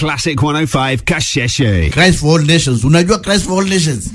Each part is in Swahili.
Classic 105 Kasheshe. Christ for All Nations. Unajua Christ for All Nations?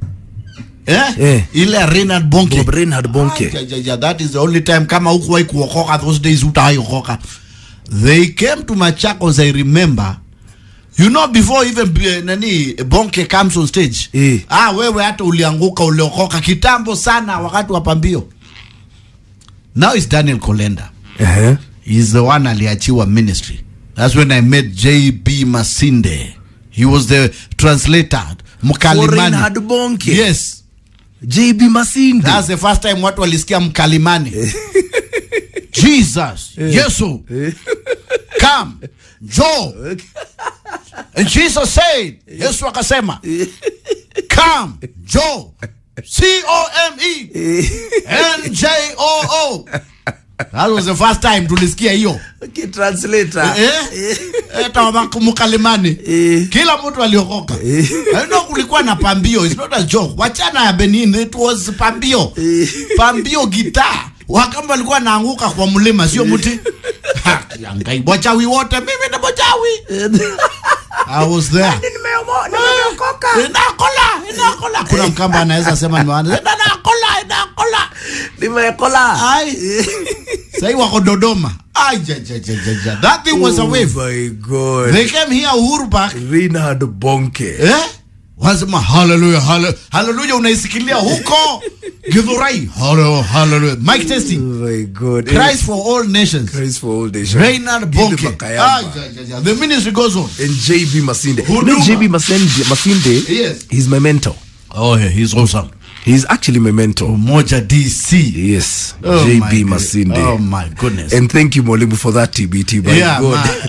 Ile Reinhard Bonke. Reinhard Bonke. That is the only time kama hukuwahi kuokoka those days utaokoka. They came to Machakos, I remember. You know, before even Bonke comes on stage. Wewe hata ulianguka uliokoka kitambo sana wakati wa pambio. Now it's Daniel Kolenda. He's the one aliachiwa ministry. That's when I met J.B. Masinde. He was the translator. Mkalimani. Reinhard Bonke. Yes. J.B. Masinde. That's the first time watu walisikia mkalimani. Jesus. Yesu. Come. Joe. And Jesus said. Yesu akasema. Come. Joe. C-O-M-E. N-J-O-O. That was the first time tulisikia hiyo. Okay, translator. Mkalimani. Kila mtu aliokoka. Kulikuwa na pambio. It's not a joke. Wachana ya Benin. It was pambio. Pambio guitar. Wakamba walikuwa naanguka kwa mlima. Sio mti. Yangai. Bochawi wote. Mimi ni bochawi. I was there. Nimeokoka. Inakola. Kuna mkamba anaweza sema inakola. Nimeokola. Say wako Dodoma. That thing was a wave. Oh my God. They came here Uhuru Park. Reinhard Bonke. Wasema hallelujah, hallelujah unaisikilia huko. Githurai. Hallelujah. Mic testing. Oh my God. Christ for All Nations. Christ for All Nations. Reinhard Bonke. The ministry goes on. And J.B. Masinde. J.B. Masinde. Yes. He's my mentor. Oh yeah, he's awesome. He's actually my mentor. Moja DC. Yes. J.B. Masinde. Oh my goodness. And thank you, Mwalimu, for that TBT. By God.